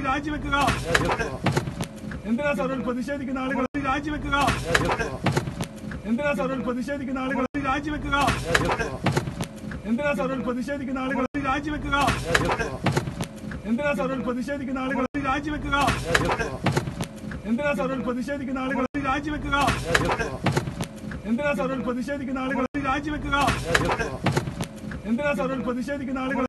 രാജിവെക്കുക. എന്തിനാ സാർ പ്രതിഷേധിക്കുന്ന ആളുകൾ രാജിവെക്കുക. എന്തിനാ സാർ പ്രതിഷേധിക്കുന്ന ആളുകൾ രാജിവെക്കുക. എന്തിനാ സാർ പ്രതിഷേധിക്കുന്ന ആളുകൾ രാജിവെക്കുക. എന്തിനാ സാർ പ്രതിഷേധിക്കുന്ന ആളുകൾ രാജിവെക്കുക. എന്തിനാ സാർ പ്രതിഷേധിക്കുന്ന ആളുകൾ രാജിവെക്കുക. എന്തിനാ സാർ പ്രതിഷേധിക്കുന്ന ആളുകൾ രാജിവെക്കുക. എന്തിനാ സാർ പ്രതിഷേധിക്കുന്ന ആളുകൾ